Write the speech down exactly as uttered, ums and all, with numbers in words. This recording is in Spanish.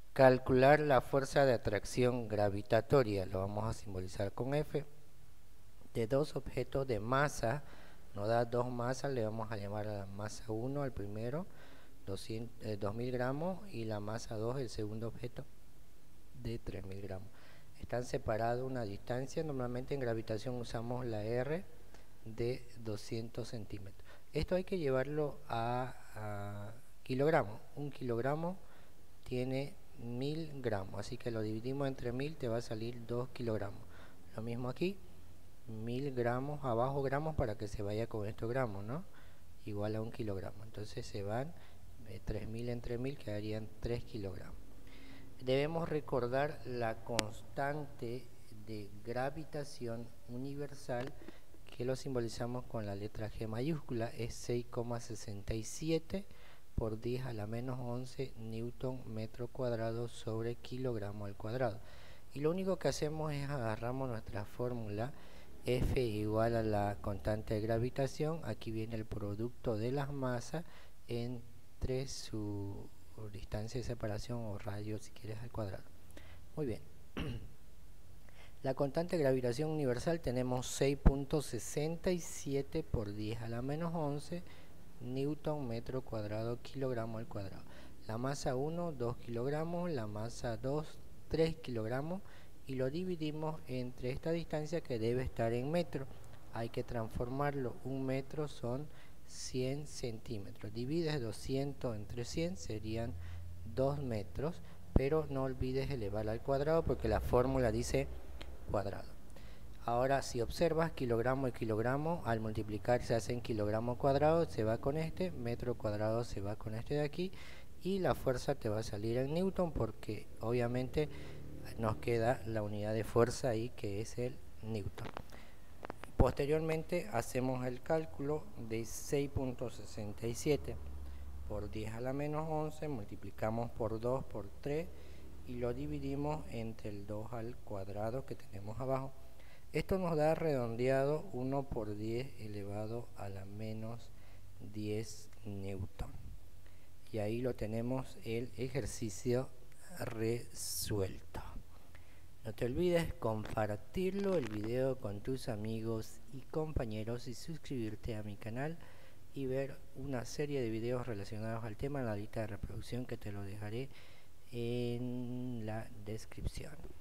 Calcular la fuerza de atracción gravitatoria, lo vamos a simbolizar con F, de dos objetos de masa, nos da dos masas, le vamos a llamar a la masa uno al primero, doscientos, eh, dos mil gramos, y la masa dos, el segundo objeto, de tres mil gramos. Están separados una distancia, normalmente en gravitación usamos la R de doscientos centímetros. Esto hay que llevarlo a, a kilogramos. Un kilogramo tiene mil gramos, así que lo dividimos entre mil, te va a salir dos kilogramos. Lo mismo aquí, mil gramos, abajo gramos para que se vaya con estos gramos, ¿no? Igual a un kilogramo. Entonces se van eh, tres mil entre mil, quedarían tres kilogramos. Debemos recordar la constante de gravitación universal, que lo simbolizamos con la letra G mayúscula, es seis coma sesenta y siete por diez a la menos once newton metro cuadrado sobre kilogramo al cuadrado. Y lo único que hacemos es agarramos nuestra fórmula F igual a la constante de gravitación. Aquí viene el producto de las masas entre su distancia de separación o radio, si quieres, al cuadrado. Muy bien. La constante de gravitación universal tenemos seis punto sesenta y siete por diez a la menos once newton metro cuadrado kilogramo al cuadrado. La masa uno, dos kilogramos, la masa dos, tres kilogramos, y lo dividimos entre esta distancia que debe estar en metro. Hay que transformarlo. Un metro son cien centímetros. Divides doscientos entre cien, serían dos metros, pero no olvides elevar al cuadrado porque la fórmula dice cuadrado. Ahora, si observas, kilogramo y kilogramo al multiplicar se hacen kilogramo cuadrado, se va con este, metro cuadrado se va con este de aquí, y la fuerza te va a salir en newton porque obviamente nos queda la unidad de fuerza ahí, que es el newton. Posteriormente hacemos el cálculo de seis punto sesenta y siete por diez a la menos once, multiplicamos por dos por tres y lo dividimos entre el dos al cuadrado que tenemos abajo. Esto nos da redondeado uno por diez elevado a la menos diez newton. Y ahí lo tenemos, el ejercicio resuelto. No te olvides compartirlo el video con tus amigos y compañeros y suscribirte a mi canal y ver una serie de videos relacionados al tema en la lista de reproducción que te lo dejaré en la descripción.